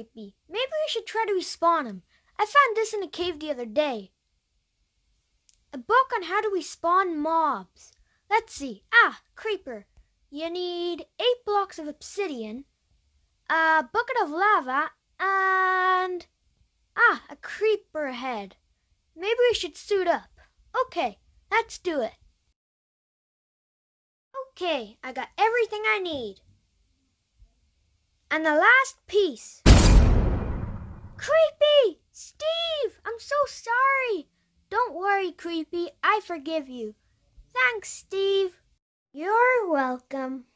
Creepy. Maybe we should try to respawn him. I found this in a cave the other day. A book on how to respawn mobs. Let's see. Creeper. You need 8 blocks of obsidian, a bucket of lava, and a creeper head. Maybe we should suit up. Okay, let's do it. Okay, I got everything I need. And the last piece. Creepy! Steve! I'm so sorry. Don't worry, Creepy. I forgive you. Thanks, Steve. You're welcome.